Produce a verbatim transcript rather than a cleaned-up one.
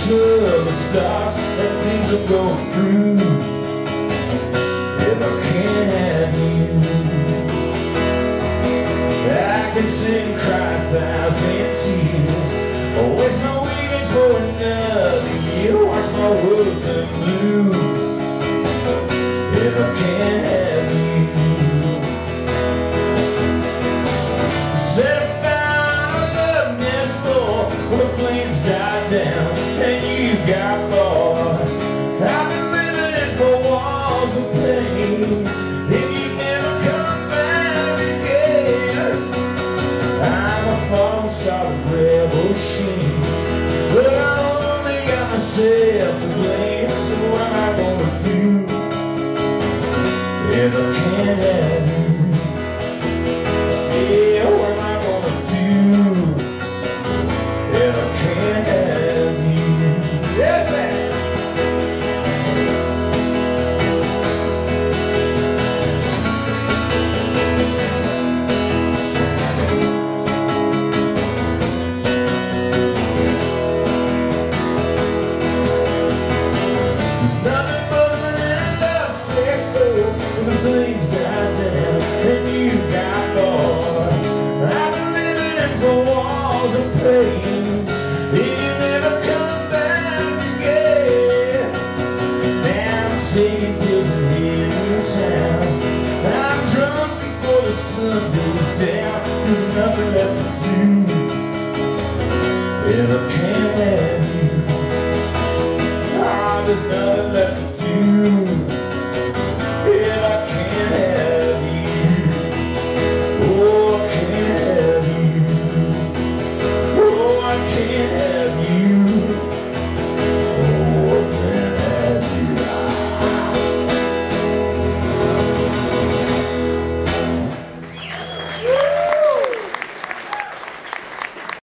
trouble starts and things are going through, if I can't have you, I can sit and cry a thousand tears, or waste my weekends for another year, watch my world turn blue, if I can't have you. Set a fire on a love nest floor where the flames died down and you got bored. I've been living in four walls of pain, and you never come back again. I'm a fallen star of rebel shame, but I only got myself to blame. So what am I gonna do if I can't have you? Yeah, what am I gonna do if I can't have you? Yes, man. There's nothing more than a lovesick girl when the flames die down and you got bored. I've been living in four walls of pain, and you never come back again. Now I'm taking pills and heading town. I'm drunk before the sun goes down. There's nothing left to do if I can't have you. Ah, there's nothing left to do.